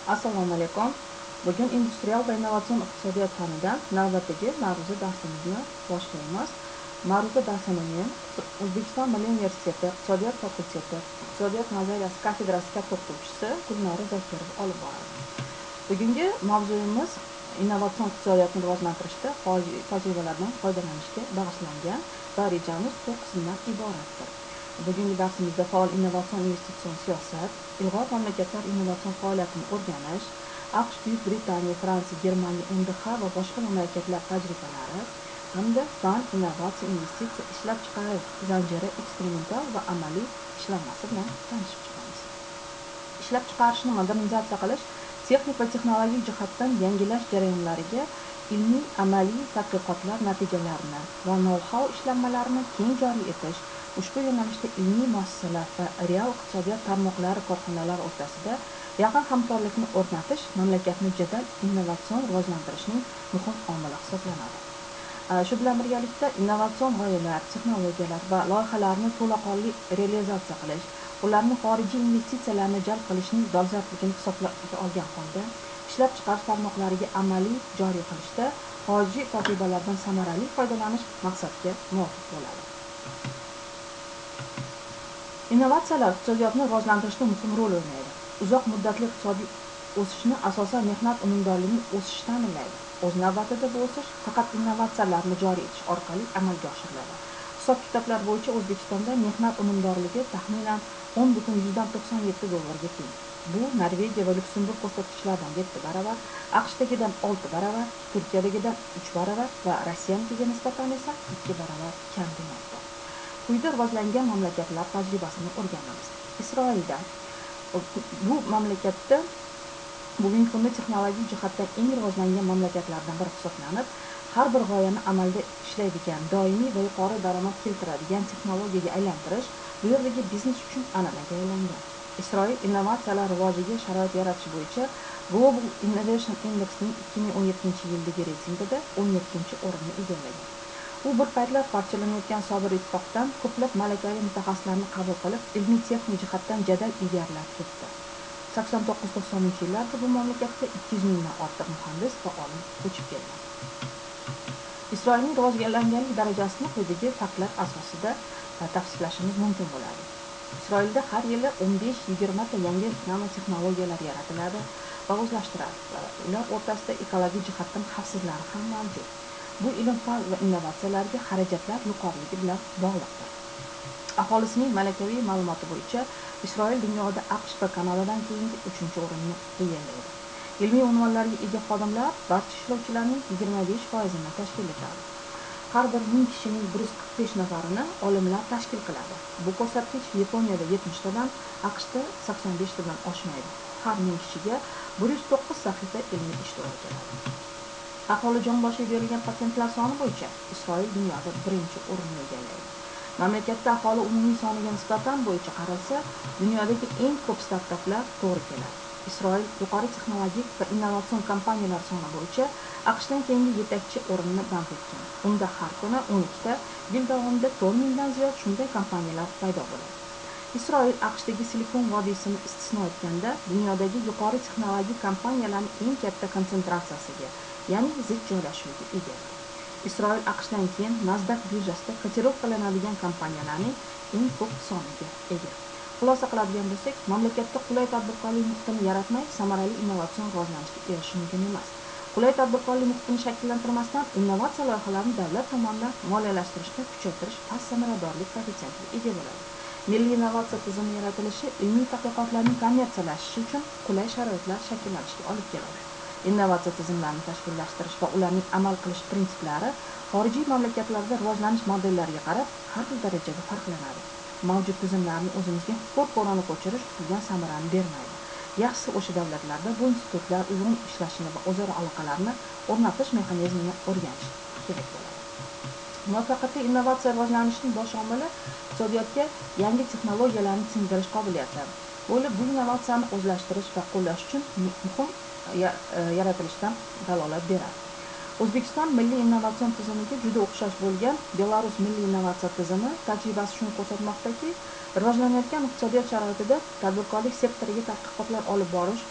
Assalomu alaykum. Bugun industrial va innovatsion iqtisodiyot fanidan navbatdagi ma'ruza darsimizni boshlaymiz. Ma'ruza darsini men O'zbekiston Milliy universiteti iqtisodiyot fakulteti iqtisodiyot nazariyasi kafedrasi katta o'qituvchisi Gulnora Zokirova olib boradi. Bugungi mavzuyimiz innovatsion iqtisodiyotni rivojlantirishda xorijiy tajribalardan foydalanishga bag'ishlangan va rejamiz 4 qismdan iboratdir. Bugungi darsimizda faol innovatsion investitsion siyosat, ilg'or mamlakatlar innovatsion faoliyatini o'rganish, AQSh, Buyuk Britaniya, Fransiya, Germaniya, MDH va boshqa mamlakatlar tajribalari hamda fan, innovatsiya, investitsiya, ishlab chiqarish zanjiri eksperimental va amaliy ishlanmasi bilan tanishib chiqamiz. Ishlab chiqarishni modernizatsiya qilish, texnik va texnologik jihatdan yangilash jarayonlariga ilmiy amaliy tadqiqotlar natijalarini va know-how ishlanmalarini keng joriy etish, ushbu yo'nalishda ilmiy muassasalar va real iqtisodiyot tarmoqlari korxonalar o'rtasida yaqin hamkorlikni o'rnatish mamlakatni jadal innovatsion rivojlantirishning muhim omili hisoblanadi. Shu bilan birgalikda innovatsion g'oyalar, texnologiyalar va loyihalarni to'laqonli realizatsiya qilish, ularni xorijiy investitsiyalarni jalb qilishning dolzarbligini hisobga olgan holda ishlab chiqarish tarmoqlariga amaliy joriy qilishda xorijiy tajribalardan samarali foydalanish maqsadga muvofiq bo'ladi. Innovatsiyalar iqtisodiyotni rivojlantirishda muhim rol o'ynaydi. Uzoq muddatli iqtisodiy o'sishni asosan mehnat unumdorligining o'sishi ta'minlaydi. O'z navbatida bu o'sish faqat innovatsiyalarni joriy etish orqali amalga oshiriladi. Hisob-kitoblar bo'yicha O'zbekistonda mehnat unumdorligi taxminan $10,97 teng. Bu Norvegiya va Lyuksemburg ko'rsatkichlaridan 7 barobar, AQShdagidan 6 barobar, Turkiyadagidan 3 barobar va Rossiyanikiga nisbatan esa 2 barobar kam demakdir. Quyida rivojlangan mamlakatlar tajribasini o'rganamiz. Isroilda bu mamlakatda bugungi kunda texnologik jihatdan eng rivojlangan mamlakatlardan biri hisoblanib, har bir g'oyani amalda ishlaydigan, doimiy va yuqori daromad keltiradigan texnologiyaga aylantirish bu yerdagi biznes uchun an'anaga aylangan. Isroil innovatsiyalar rivojiga sharoit yaratish bo'yicha Global Innovation Index'ning 2017-yildagi reytingida 17-o'rinni egallagan. U bir paytlar parchalanayotgan sobiq ittifoqdan ko'plab malakali mutaxassislarni qabul qilib, ilmiy texnik jihatdan jadal ilgarilab ketdi. 89-90-yillarda bu mamlakatga 200 mingdan ortiq muhandis va olim ko'chib kelgan. Isroilning rivojlanganlik darajasini quyidagi faktlar asosida tavsiflashimiz mumkin bo'ladi. Isroilda har yili 15-20 ta yangi nanotexnologiyalar yaratiladi va o'zlashtiriladi. Ular o'rtasida ekologik jihatdan xavfsizlari ham mavjud. Bu ilm-fan va innovatsiyalarga xarajatlar yuqoriligi bilan bog'liqdir. Aholisining malakaviy ma'lumoti bo'yicha Isroil dunyoda AQSh va Kanadadan keyingi 3-o'rinni egallaydi. Ilmiy unvonlarga ega xodimlar barcha ishlovchilarning 25%ni tashkil etadi. Har bir 1000 kishining 145 nafarini olimlar tashkil qiladi. Bu ko'rsatkich Yaponiyada 70 tadan, AQShda 85 tadan oshmaydi. Har 1000 kishiga 109 sahifa ilmiy ish to'g'ri keladi. Aholi jon boshiga berilgan patentlar soni bo'yicha Isroil dunyoda 1-o'rinni egallaydi. Mamlakatda aholi umumiy soniga nisbatan bo'yicha qaralsa, dunyodagi eng ko'p startaplar to'g'ri keladi. Isroil yuqori texnologik va innovatsion kompaniyalar soni bo'yicha AQShdan keyingi yetakchi o'rinni band etgan. Unda har kuni 12 ta, yil davomida 4 mingdan ziyod shunday kompaniyalar paydo bo'ladi. Isroil AQShdagi Silikon vodiysini istisno etganda dunyodagi yuqori texnologik kompaniyalarning eng katta konsentratsiyasiga, ya'ni zich joylashuviga ega. Isroil AQShdan keyin Nasdaq birjasida kotirovkalanadigan kompaniyalarning eng ko'p soniga ega. Xulosa qiladigan bo'lsak, mamlakatda qulay tadbirkorlik muhitini yaratmay samarali innovatsion rivojlanishga erishish mumkin emas. Qulay tadbirkorlik muhitini shakllantirmasdan innovatsiya loyihalarini davlat tomonidan moliyalashtirishni kuchaytirish past samaradorlik koeffitsiyentiga ega bo'ladi. Milliy innovatsiya tizimi yaratilishi ilmiy tadqiqotlarning kommersiyalashishi uchun qulay sharoitlar shakllanishiga olib keladi. Innovatsiya tizimlarini tashkillashtirish va ularning amal qilish prinsiplari xorijiy mamlakatlarda rivojlanish modellariga qarab har bir darajada farqlanadi. Mavjud tizimlarni o'zimizga ko'p-ko'rona ko'chirish kutilgan samarani bermaydi. Yaxshisi o'sha davlatlarda bu institutlar uyg'un ishlashini va o'zaro aloqalarni o'rnatish mexanizmini o'rganish kerak bo'ladi. Muvaffaqiyatli innovatsiya rivojlanishining bosh omili iqtisodiyotga yangi texnologiyalarni singdirish qobiliyati bo'lib, bu innovatsiyani o'zlashtirish va qo'llash uchun muhim yaratilishidan dalolat beradi. O'zbekiston milliy innovatsion tizimiga juda o'xshash bo'lgan Belarus milliy innovatsiya tizimi tajribasi shuni ko'rsatmoqdaki, rivojlanayotgan iqtisodiyot sharoitida tadbirkorlik sektoriga tadqiqotlar olib borish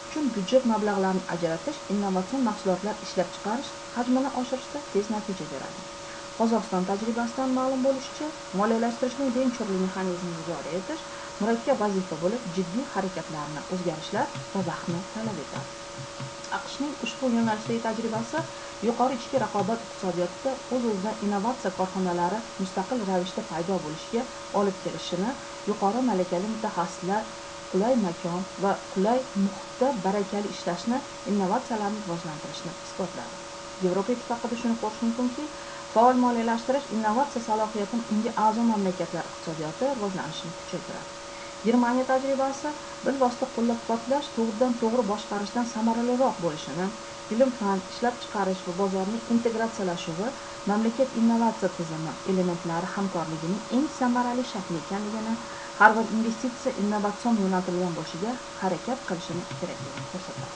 uchun byudjet mablag'larini ajratish innovatsion mahsulotlar ishlab chiqarish hajmini oshirishda tez natija beradi. Qozog'iston tajribasidan ma'lum bo'lishicha, moliyalashtirishning venchurli mexanizmini joriy etish murakkab vazifa bo'lib, jiddiy harakatlarni, o'zgarishlar va vaqtni talab etadi. AQShning ushbu yo'nalishdagi tajribasi yuqori ichki raqobat iqtisodiyotida o'z-o'zidan innovatsiya korxonalari mustaqil ravishda paydo bo'lishiga olib kelishini, yuqori malakali mutaxassislar, qulay makon va qulay muhitda barakali ishlashni, innovatsiyalarni rivojlantirishni isbotladi. Yevropa Ittifoqida shuni ko'rish mumkinki, faol moliyalashtirish innovatsiya salohiyatini unga a'zo mamlakatlar iqtisodiyoti rivojlanishini kuchaytiradi. Germaniya tajribasi bilvosita qo'llab-quvvatlash to'g'ridan-to'g'ri boshqarishdan samaraliroq bo'lishini, ilm-fan, ishlab chiqarish va bozorning integratsiyalashuvi mamlakat innovatsiya tizimi elementlari hamkorligining eng samarali shakli ekanligini, har bir investitsiya innovatsion yo'naltirilgan bo'lishiga harakat qilishini kerakligini ko'rsatadi.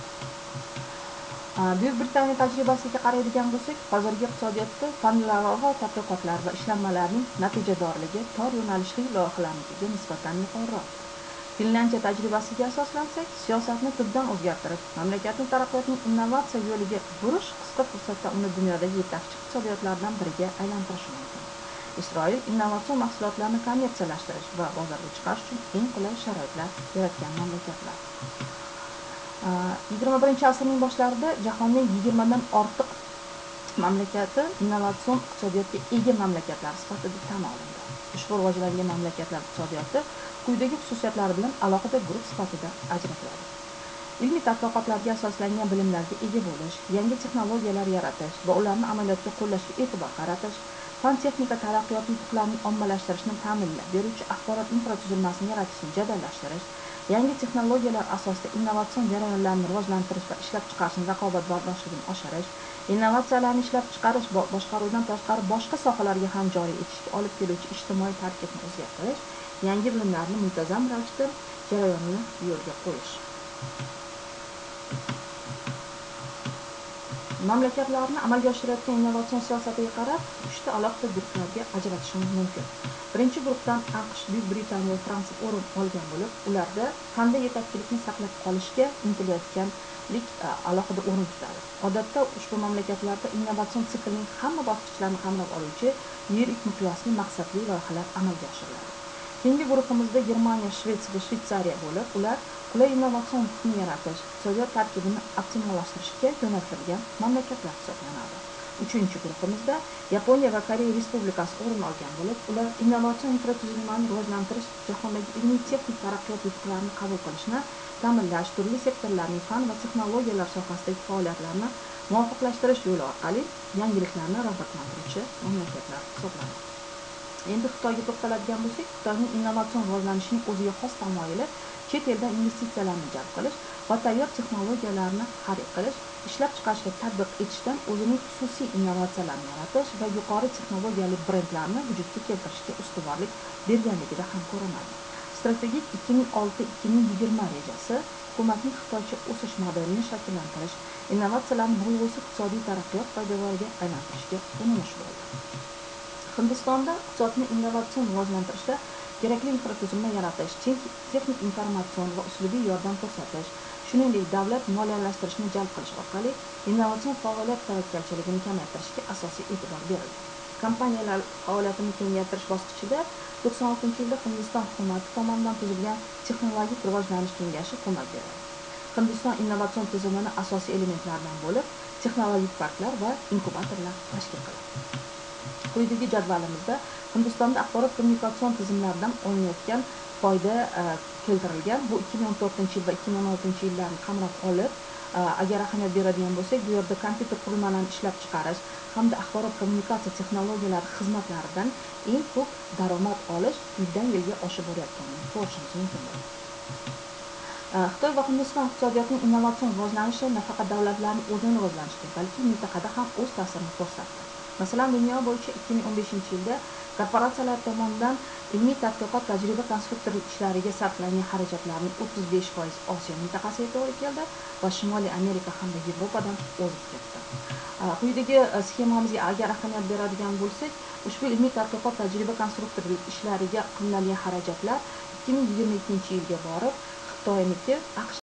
Buyuk Britaniya tajribasiga qaraydigan bo'lsak, hozirgi iqtisodiyotda fanlararo tadqiqotlar va ishlanmalarning natijadorligi tor yo'nalishli loyihalarnikiga nisbatan yuqoriroq. Finlyandiya tajribasiga asoslansak, siyosatni tubdan o'zgartirib, mamlakatni taraqqiyotning innovatsiya yo'liga burish qisqa fursatda uni dunyodagi yetakchi iqtisodiyotlardan biriga aylantirishi mumkin. Isroil innovatsion mahsulotlarni kommersiyalashtirish va bozorga chiqarish uchun eng qulay sharoitlar yaratgan mamlakatlar. 21-asrning boshlarida jahonning 20 dan ortiq mamlakati innovatsion iqtisodiyotga ega mamlakatlar sifatida tan olindi. Ushbu rivojlangan mamlakatlar iqtisodiyoti quyidagi xususiyatlar bilan alohida guruh sifatida ajratiladi. Ilmiy tadqiqotlarga asoslangan bilimlarga ega bo'lish, yangi texnologiyalar yaratish va ularni amaliyotga qo'llashga e'tibor qaratish, fan-texnika taraqqiyoti yutuqlarini ommalashtirishni ta'minlab beruvchi axborot infratuzilmasini yaratishni jadallashtirish, yangi texnologiyalar asosida innovatsion jarayonlarni rivojlantirish va ishlab chiqarishning raqobatbardoshligini oshirish, innovatsiyalarni ishlab chiqarish boshqaruvdan tashqari boshqa sohalarga ham joriy etishga olib keluvchi ijtimoiy tarkibni o'zgartirish, yangi bilimlarni muntazam ravishda jarayonini yo'lga qo'yish. Mamlakatlarni amalga oshirayotgan innovatsion siyosatiga qarab, 3 ta alohida guruhlarga ajratishimiz mumkin. Birinchi guruhdan AQSh, Buyuk Britaniya va Fransiya o'rin olgan bo'lib, ularda fanda yetakchilikni saqlab qolishga intilayotganlik alohida o'rin tutadi. Odatda ushbu mamlakatlarda innovatsion siklning hamma bosqichlarini qamrab oluvchi yirik miqyosli maqsadli loyihalar amalga oshiriladi. Keyingi guruhimizda Germaniya, Shvetsiya va Shveysariya bo'lib, ular qulay innovatsion muhitni yaratish, iqtisodiyot tarkibini optimallashtirishga yo'naltirilgan mamlakatlar hisoblanadi. Uchinchi guruhimizda Yaponiya va Koreya Respublikasi o'rin olgan bo'lib, ular innovatsion infratuzilmani rivojlantirish, jahondagi ilmiy-texnik taraqqiyot yutuqlarini qabul qilishni ta'minlash, turli sektorlarning fan va texnologiyalar sohasidagi faoliyatlarni muvofiqlashtirish yo'li orqali yangiliklarni rag'batlantiruvchi mamlakatlar hisoblanadi. Endi Xitoyga to'xtaladigan bo'lsak, Xitoyning innovatsion rivojlanishining o'ziga xos tamoyili chet eldan investitsiyalarni jalb qilish va tayyor texnologiyalarni xarid qilish, ishlab chiqarish va tatbiq etishdan o'zining xususiy innovatsiyalarni yaratish va yuqori texnologiyali brendlarni vujudga keltirishga ustuvorlik berganligida ham ko'rinadi. Strategik 2006-2020 rejasi hukumatning Xitoycha o'sish modelini shakllantirish, innovatsiyalarni bo'lg'usi iqtisodiy taraqqiyot poydevoriga aylantirishga urinish bo'ldi. Hindistonda iqtisodni innovatsion rivojlantirishda kerakli infratuzilma yaratish, texnik informatsion va uslubiy yordam ko'rsatish, shuningdek davlat moliyalashtirishni jalb qilish orqali innovatsion faoliyat tavakkalchiligini kamaytirishga asosiy e'tibor berildi. Kompaniyalar faoliyatini kengaytirish bosqichida 96-yilda Hindiston hukumati tomonidan tuzilgan texnologik rivojlanish kengashi ko'mak beradi. Hindiston innovatsion tizimining asosiy elementlaridan bo'lib, texnologik parklar va inkubatorlar tashkil qiladi. Quyidagi jadvalimizda Hindistonda axborot kommunikatsion tizimlaridan olinayotgan foyda keltirilgan. Bu 2014-yil va 2016-yillarni qamrab olib, agar ahamiyat beradigan bo'lsak, bu yerda kompyuter qurilmalarini ishlab chiqarish hamda axborot kommunikatsiya texnologiyalari xizmatlaridan eng ko'p daromad olish yildan-yilga oshib borayotganini ko'rishimiz mumkin bo'ladi. Xitoy va Hindiston iqtisodiyotining innovatsion rivojlanishi nafaqat davlatlarning o'zini rivojlanishiga, balki mintaqada ham o'z ta'sirini ko'rsatdi. Masalan, dunyo bo'yicha 2015-yilda korporatsiyalar tomonidan ilmiy tadqiqot tajriba konstruktorlik ishlariga sarflangan xarajatlarning 35% Osiyo mintaqasiga to'g'ri keldi va Shimoliy Amerika hamda Yevropadan o'zib ketdi. Quyidagi sxemamizga agar ahamiyat beradigan bo'lsak, ushbu ilmiy tadqiqot tajriba konstruktorlik ishlariga qilinadigan xarajatlar 2022-yilga borib Xitoyniki